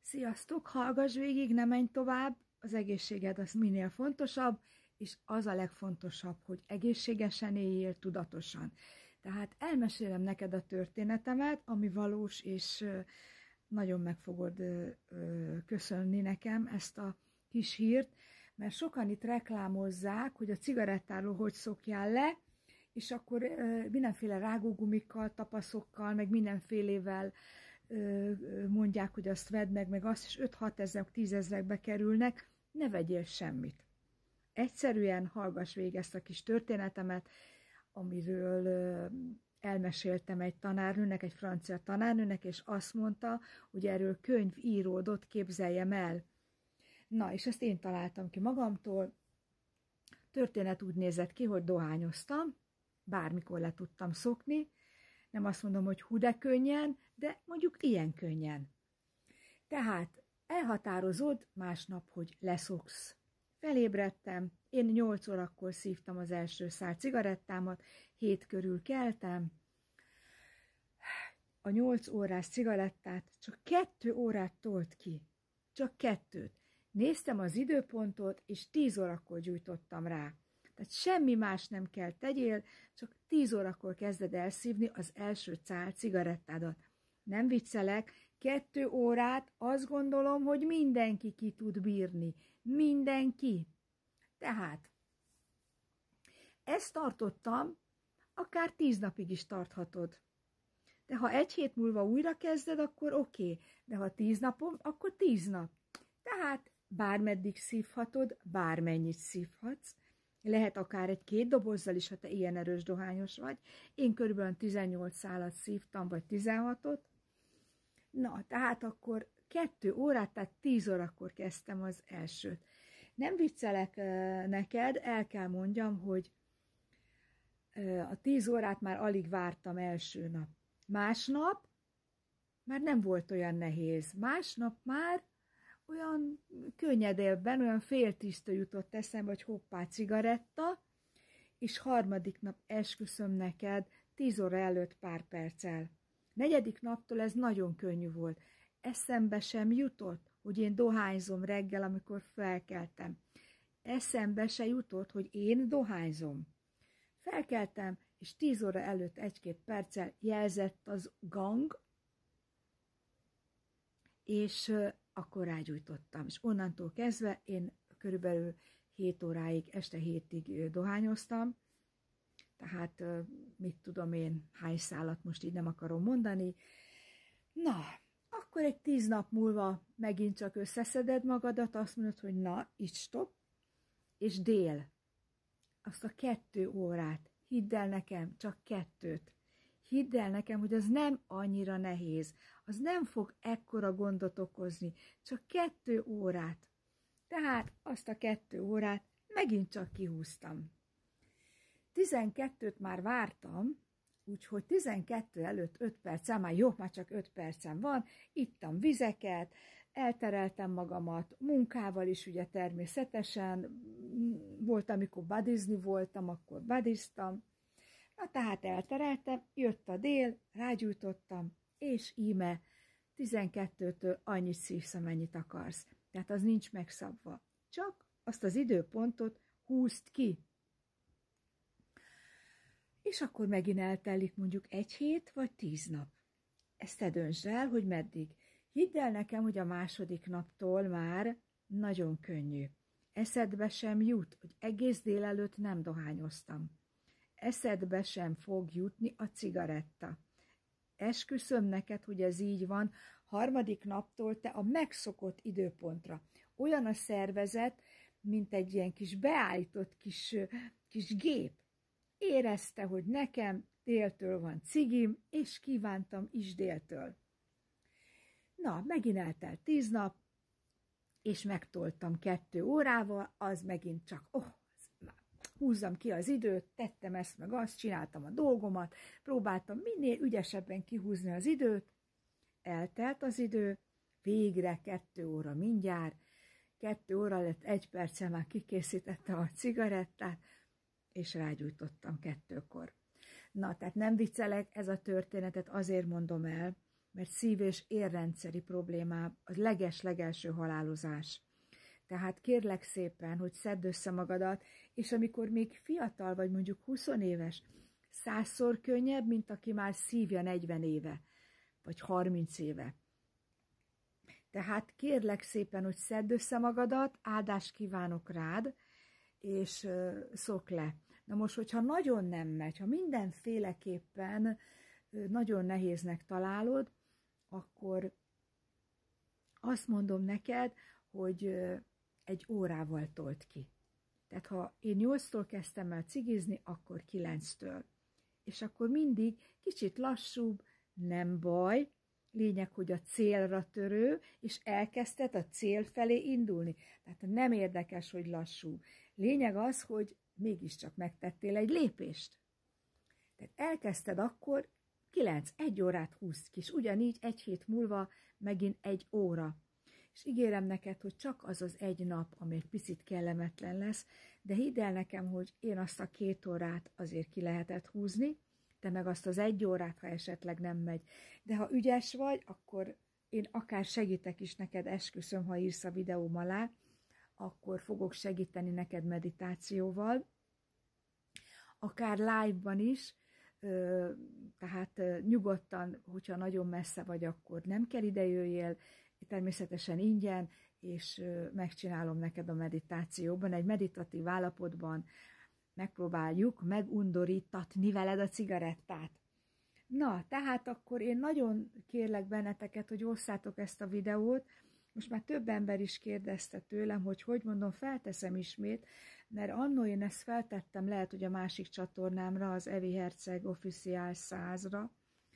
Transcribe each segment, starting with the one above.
Sziasztok, hallgass végig, ne menj tovább, az egészséged az minél fontosabb, és az a legfontosabb, hogy egészségesen éljél, tudatosan. Tehát elmesélem neked a történetemet, ami valós, és nagyon meg fogod köszönni nekem ezt a kis hírt, mert sokan itt reklámozzák, hogy a cigarettáról hogy szokjál le, és akkor mindenféle rágógumikkal, tapaszokkal, meg mindenfélével mondják, hogy azt vedd meg azt, és 5-6 ezerek, 10 ezerekbe kerülnek, ne vegyél semmit. Egyszerűen hallgass végig ezt a kis történetemet, amiről elmeséltem egy tanárnőnek, egy francia tanárnőnek, és azt mondta, hogy erről könyv íródott, képzeljem el. Na, és ezt én találtam ki magamtól. Történet úgy nézett ki, hogy dohányoztam, bármikor le tudtam szokni, nem azt mondom, hogy hú de könnyen, de mondjuk ilyen könnyen. Tehát elhatározod másnap, hogy leszoksz. Felébredtem, én 8 órakor szívtam az első szál cigarettámat, 7 körül keltem. A 8 órás cigarettát csak 2 órát tolt ki. Csak 2. Néztem az időpontot, és 10 órakor gyújtottam rá. Tehát semmi más nem kell tegyél, csak 10 órakor kezded elszívni az első szál cigarettádat. Nem viccelek, 2 órát azt gondolom, hogy mindenki ki tud bírni. Mindenki. Tehát ezt tartottam, akár 10 napig is tarthatod. De ha 1 hét múlva újra kezded, akkor oké. De ha 10 napom, akkor 10 nap. Tehát bármeddig szívhatod, bármennyit szívhatsz. Lehet akár 1-2 dobozzal is, ha te ilyen erős dohányos vagy. Én körülbelül 18 szálat szívtam, vagy 16-ot. Na, tehát akkor 2 órát, tehát 10 órakor kezdtem az elsőt. Nem viccelek neked, el kell mondjam, hogy a 10 órát már alig vártam első nap. Másnap már nem volt olyan nehéz. Másnap már olyan könnyedebben, olyan fél 10-től jutott eszembe, hogy hoppá, cigaretta, és harmadik nap esküszöm neked 10 óra előtt pár perccel. 4. naptól ez nagyon könnyű volt. Eszembe sem jutott, hogy én dohányzom reggel, amikor felkeltem. Eszembe se jutott, hogy én dohányzom. Felkeltem, és 10 óra előtt 1-2 perccel jelzett az gang, és akkor rágyújtottam. És onnantól kezdve én körülbelül 7 óráig, este 7-ig dohányoztam, tehát mit tudom én, hány szálat most így nem akarom mondani. Na, akkor egy 10 nap múlva megint csak összeszeded magadat, azt mondod, hogy na, itt stop, és dél. Azt a 2 órát, hidd el nekem, csak 2. Hidd el nekem, hogy az nem annyira nehéz, az nem fog ekkora gondot okozni, csak 2 órát. Tehát azt a 2 órát megint csak kihúztam. 12-t már vártam, úgyhogy 12 előtt 5 perccel, már jó, már csak 5 percem van, ittam vizeket, eltereltem magamat, munkával is ugye természetesen, volt, amikor badizni voltam, akkor badiztam. Na tehát eltereltem, jött a dél, rágyújtottam, és íme 12-től annyit szívsz, amennyit akarsz. Tehát az nincs megszabva. Csak azt az időpontot húzd ki. És akkor megint eltelik mondjuk 1 hét vagy 10 nap. Ezt te döntsd el, hogy meddig. Hidd el nekem, hogy a második naptól már nagyon könnyű. Eszedbe sem jut, hogy egész délelőtt nem dohányoztam. Eszedbe sem fog jutni a cigaretta. Esküszöm neked, hogy ez így van, harmadik naptól te a megszokott időpontra. Olyan a szervezet, mint egy ilyen kis beállított kis gép. Érezte, hogy nekem déltől van cigim, és kívántam is déltől. Na, megint eltelt 10 nap, és megtoltam 2 órával, az megint csak, húzzam ki az időt, tettem ezt meg azt, csináltam a dolgomat, próbáltam minél ügyesebben kihúzni az időt, eltelt az idő, végre 2 óra mindjárt, 2 óra lett, 1 perccel már kikészítettem a cigarettát, és rágyújtottam 2-kor. Na, tehát nem viccelek, ez a történetet azért mondom el, mert szív- és érrendszeri problémá az leges-legelső halálozás. Tehát kérlek szépen, hogy szedd össze magadat, és amikor még fiatal vagy, mondjuk 20 éves, 100-szor könnyebb, mint aki már szívja 40 éve, vagy 30 éve. Tehát kérlek szépen, hogy szedd össze magadat, áldást kívánok rád, és szokd le. Na most, hogyha nagyon nem megy, ha mindenféleképpen nagyon nehéznek találod, akkor azt mondom neked, hogy egy órával told ki. Tehát ha én 8-tól kezdtem el cigizni, akkor 9-től. És akkor mindig kicsit lassúbb, nem baj, lényeg, hogy a célra törő, és elkezdted a cél felé indulni. Tehát nem érdekes, hogy lassú. Lényeg az, hogy mégiscsak megtettél egy lépést. Tehát elkezdted akkor 1 órát húzd ki, és ugyanígy 1 hét múlva megint 1 óra. És ígérem neked, hogy csak az az 1 nap, ami egy picit kellemetlen lesz, de hidd el nekem, hogy én azt a 2 órát azért ki lehetett húzni, te meg azt az 1 órát, ha esetleg nem megy. De ha ügyes vagy, akkor én akár segítek is neked, esküszöm, ha írsz a videóm alá, akkor fogok segíteni neked meditációval, akár live-ban is, tehát nyugodtan, hogyha nagyon messze vagy, akkor nem kell ide jöjjél, természetesen ingyen, és megcsinálom neked a meditációban, egy meditatív állapotban megpróbáljuk megundorítatni veled a cigarettát. Na, tehát akkor én nagyon kérlek benneteket, hogy osszátok ezt a videót. Most már több ember is kérdezte tőlem, hogy mondom, felteszem ismét, mert annó én ezt feltettem, lehet, hogy a másik csatornámra, az Evi Herceg Official 100-ra,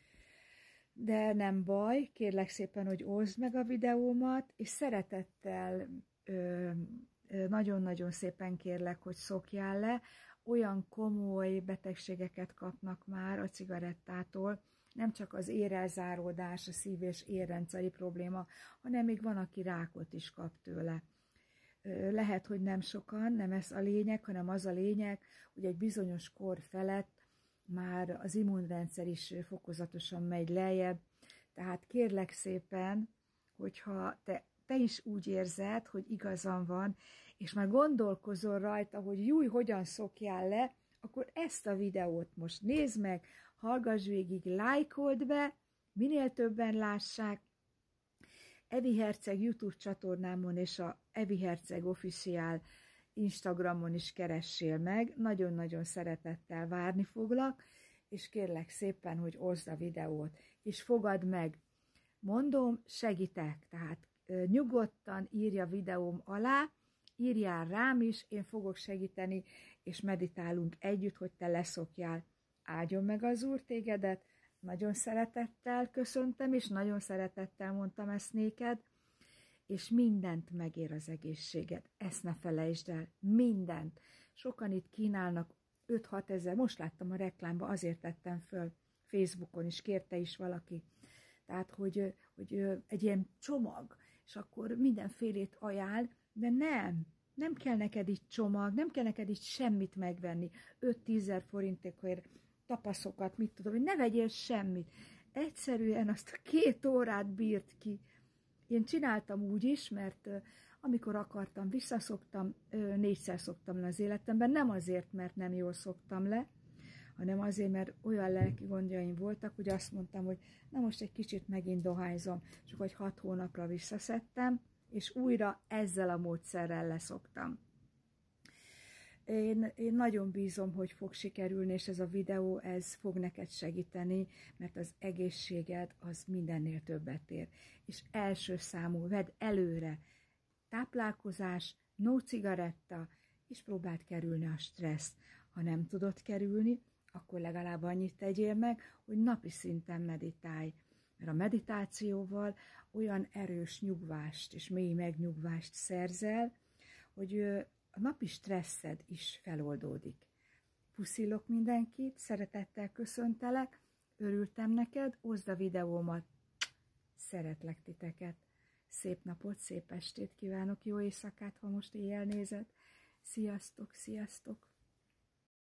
de nem baj, kérlek szépen, hogy oszd meg a videómat, és szeretettel nagyon-nagyon szépen kérlek, hogy szokjál le, olyan komoly betegségeket kapnak már a cigarettától, nem csak az érelzáródás, a szív- és érrendszeri probléma, hanem még van, aki rákot is kap tőle. Lehet, hogy nem sokan, nem ez a lényeg, hanem az a lényeg, hogy egy bizonyos kor felett már az immunrendszer is fokozatosan megy lejjebb. Tehát kérlek szépen, hogyha te is úgy érzed, hogy igazam van, és már gondolkozol rajta, hogy júj, hogyan szokjál le, akkor ezt a videót most nézd meg, hallgass végig, lájkold be, minél többen lássák. Evi Herceg YouTube csatornámon és a Evi Herceg Official Instagramon is keressél meg, nagyon-nagyon szeretettel várni foglak, és kérlek szépen, hogy oszd a videót, és fogadd meg. Mondom, segítek, tehát nyugodtan írj a videóm alá, írjál rám is, én fogok segíteni, és meditálunk együtt, hogy te leszokjál. Áldjon meg az Úr tégedet, nagyon szeretettel köszöntem, és nagyon szeretettel mondtam ezt néked, és mindent megér az egészséged. Ezt ne felejtsd el, mindent. Sokan itt kínálnak 5-6 ezer, most láttam a reklámba, azért tettem föl, Facebookon is, kérte is valaki. Tehát, hogy egy ilyen csomag, és akkor mindenfélét ajánl, de nem kell neked itt csomag, nem kell neked itt semmit megvenni, 5-10 forintokért tapaszokat, mit tudom, hogy ne vegyél semmit. Egyszerűen azt a 2 órát bírt ki. Én csináltam úgy is, mert amikor akartam, visszaszoktam, 4-szer szoktam le az életemben, nem azért, mert nem jól szoktam le, hanem azért, mert olyan lelki gondjaim voltak, hogy azt mondtam, hogy na most egy kicsit megint dohányzom, csak hogy 6 hónapra visszaszedtem, és újra ezzel a módszerrel leszoktam. Én nagyon bízom, hogy fog sikerülni, és ez a videó, ez fog neked segíteni, mert az egészséged az mindennél többet ér. És első számú, vedd előre, táplálkozás, no cigaretta, és próbáld kerülni a stresszt. Ha nem tudod kerülni, akkor legalább annyit tegyél meg, hogy napi szinten meditálj. Mert a meditációval olyan erős nyugvást és mély megnyugvást szerzel, hogy a napi stresszed is feloldódik. Puszilok mindenkit, szeretettel köszöntelek, örültem neked, oszd a videómat, szeretlek titeket. Szép napot, szép estét kívánok, jó éjszakát, ha most éjjel nézed. Sziasztok, sziasztok!